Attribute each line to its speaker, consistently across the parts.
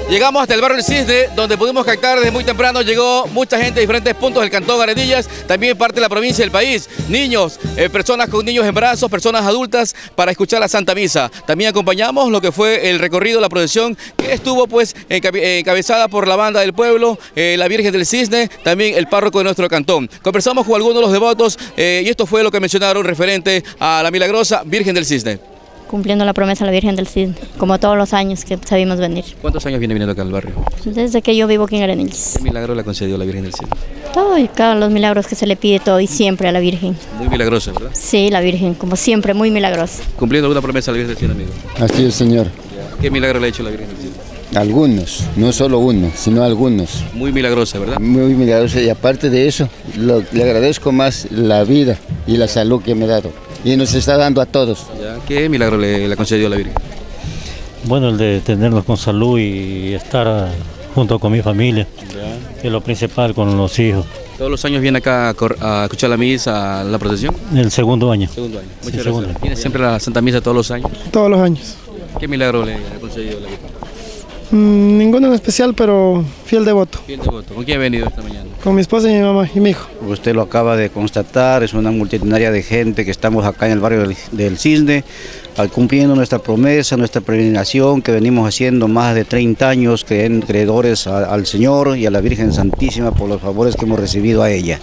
Speaker 1: Llegamos hasta el barrio del Cisne, donde pudimos captar desde muy temprano. Llegó mucha gente de diferentes puntos del cantón Arenillas, también parte de la provincia del país. Niños, personas con niños en brazos, personas adultas, para escuchar la Santa Misa. También acompañamos lo que fue el recorrido, la procesión, que estuvo pues encabezada por la banda del pueblo, la Virgen del Cisne, también el párroco de nuestro cantón. Conversamos con algunos de los devotos y esto fue lo que mencionaron referente a la milagrosa Virgen del Cisne.
Speaker 2: Cumpliendo la promesa de la Virgen del Cisne, como todos los años que sabíamos venir.
Speaker 1: ¿Cuántos años viene viniendo acá al barrio?
Speaker 2: Desde que yo vivo aquí en Arenillas.
Speaker 1: ¿Qué milagro le concedió la Virgen del Cisne?
Speaker 2: Todo y cada los milagros que se le pide todo y siempre a la Virgen.
Speaker 1: Muy milagrosa, ¿verdad?
Speaker 2: Sí, la Virgen, como siempre, muy milagrosa.
Speaker 1: ¿Cumpliendo alguna promesa a la Virgen del Cisne, amigo?
Speaker 3: Así es, señor.
Speaker 1: ¿Qué milagro le ha hecho la Virgen del Cisne?
Speaker 3: Algunos, no solo uno, sino algunos.
Speaker 1: Muy milagrosa, ¿verdad?
Speaker 3: Muy milagrosa, y aparte de eso, le agradezco más la vida y la salud que me ha dado. Y nos está dando a todos.
Speaker 1: ¿Ya? ¿Qué milagro le concedió la Virgen?
Speaker 4: Bueno, el de tenernos con salud y estar junto con mi familia, que es lo principal, con los hijos.
Speaker 1: ¿Todos los años viene acá a escuchar la misa, la procesión?
Speaker 4: El segundo año.
Speaker 1: Segundo año. Muchas
Speaker 4: Sí,
Speaker 1: gracias.
Speaker 4: segundo.
Speaker 1: ¿Viene siempre a la Santa Misa todos los años?
Speaker 5: Todos los años.
Speaker 1: ¿Qué milagro le ha concedido la Virgen?
Speaker 5: Ninguno en especial, pero fiel devoto.
Speaker 1: Fiel devoto. ¿Con quién ha venido esta mañana?
Speaker 5: Con mi esposa y mi mamá y mi hijo.
Speaker 6: Usted lo acaba de constatar, es una multitudinaria de gente que estamos acá en el barrio del Cisne, cumpliendo nuestra promesa, nuestra peregrinación que venimos haciendo más de 30 años, creedores al Señor y a la Virgen Santísima por los favores que hemos recibido a ella.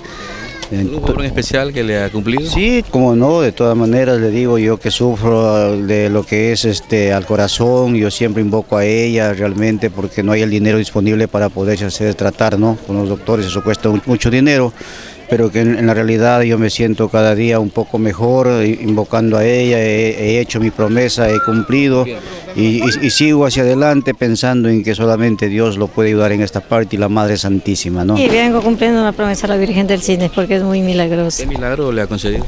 Speaker 1: ¿Un favor en especial que le ha cumplido?
Speaker 6: Sí, como no, de todas maneras le digo yo que sufro de lo que es al corazón, yo siempre invoco a ella realmente porque no hay el dinero disponible para poder hacer tratar, ¿no? Con los doctores eso cuesta mucho dinero, pero que en la realidad yo me siento cada día un poco mejor invocando a ella, he hecho mi promesa, he cumplido y sigo hacia adelante pensando en que solamente Dios lo puede ayudar en esta parte y la Madre Santísima, ¿no?
Speaker 7: Y vengo cumpliendo la promesa a la Virgen del Cisne porque es muy milagrosa.
Speaker 1: ¿Qué milagro le ha concedido?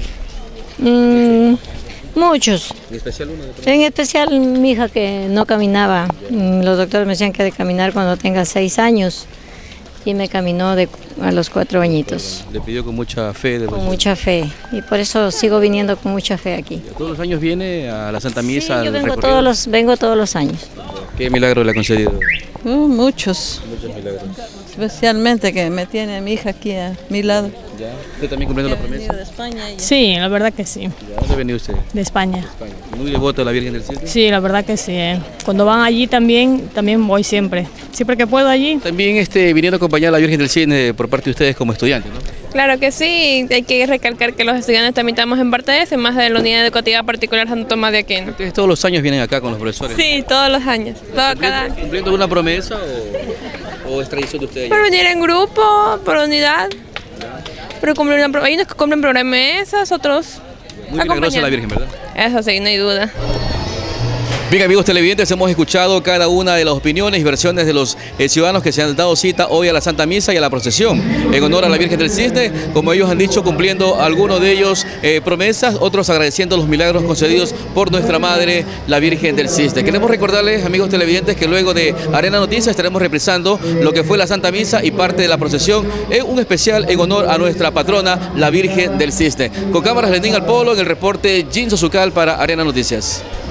Speaker 7: Muchos.
Speaker 1: ¿En especial uno?
Speaker 7: En especial mi hija que no caminaba. Los doctores me decían que ha de caminar cuando tenga 6 años. Y me caminó a los 4 añitos.
Speaker 1: Le pidió con mucha fe.
Speaker 7: Con mucha fe. Y por eso sigo viniendo con mucha fe aquí.
Speaker 1: ¿Todos los años viene a la Santa Misa?
Speaker 7: Sí, yo vengo todos los años.
Speaker 1: ¿Qué milagro le ha concedido?
Speaker 8: Muchos.
Speaker 1: Muchos milagros.
Speaker 8: Especialmente que me tiene mi hija aquí a mi lado.
Speaker 1: ¿Ya? ¿Usted también cumpliendo la promesa?
Speaker 8: De España.
Speaker 9: Sí, la verdad que sí.
Speaker 1: ¿De dónde ha venido usted?
Speaker 9: De España.
Speaker 1: De España. ¿Muy devoto de la Virgen del Cisne?
Speaker 9: Sí, la verdad que sí. Cuando van allí también voy siempre. Siempre que puedo allí.
Speaker 1: También viniendo a acompañar a la Virgen del Cisne por parte de ustedes como estudiantes, ¿no?
Speaker 10: Claro que sí, hay que recalcar que los estudiantes también estamos en parte de eso, más de la unidad educativa particular Santo Tomás de Aquino.
Speaker 1: ¿Ustedes todos los años vienen acá con los profesores?
Speaker 10: Sí, todos los años.
Speaker 1: ¿Cumpliendo alguna promesa o es tradición de ustedes?
Speaker 10: Por venir en grupo, por unidad. Pero hay unos que cumplen promesas, otros
Speaker 1: muy milagrosa la Virgen, ¿verdad?
Speaker 10: Eso sí, no hay duda.
Speaker 1: Bien, amigos televidentes, hemos escuchado cada una de las opiniones y versiones de los ciudadanos que se han dado cita hoy a la Santa Misa y a la procesión en honor a la Virgen del Cisne, como ellos han dicho, cumpliendo algunos de ellos promesas, otros agradeciendo los milagros concedidos por nuestra Madre, la Virgen del Cisne. Queremos recordarles, amigos televidentes, que luego de Arena Noticias estaremos reprisando lo que fue la Santa Misa y parte de la procesión en un especial en honor a nuestra patrona, la Virgen del Cisne. Con cámaras Lenín Alpolo, en el reporte Jinso Sucal para Arena Noticias.